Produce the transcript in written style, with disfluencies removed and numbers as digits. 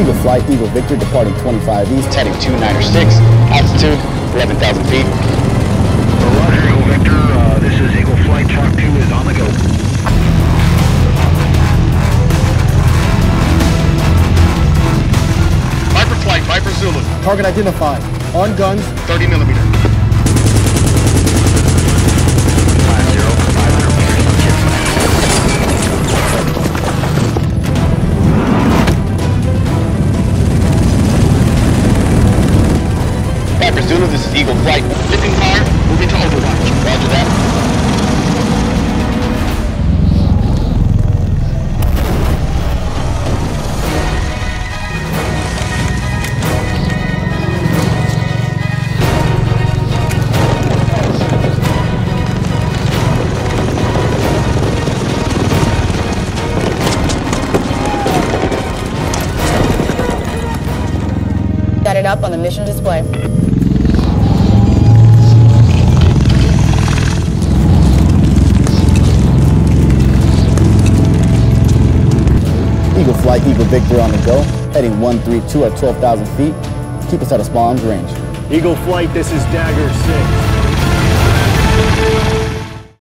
Eagle Flight, Eagle Victor, departing 25 East, heading 296, altitude 11,000 feet. Roger, Eagle Victor. This is Eagle Flight. Chalk 2 is on the go. Viper Flight, Viper Zulu. target identified, on guns, 30 millimeter. 500 meters on ship. Viper Zulu, this is Eagle Flight. Lifting fire, moving to overwatch. Roger that. Got it up on the mission display. Eagle Flight, Eagle Victor on the go, heading 132 at 12,000 feet. Keep us out of spawn's range. Eagle Flight, this is Dagger 6.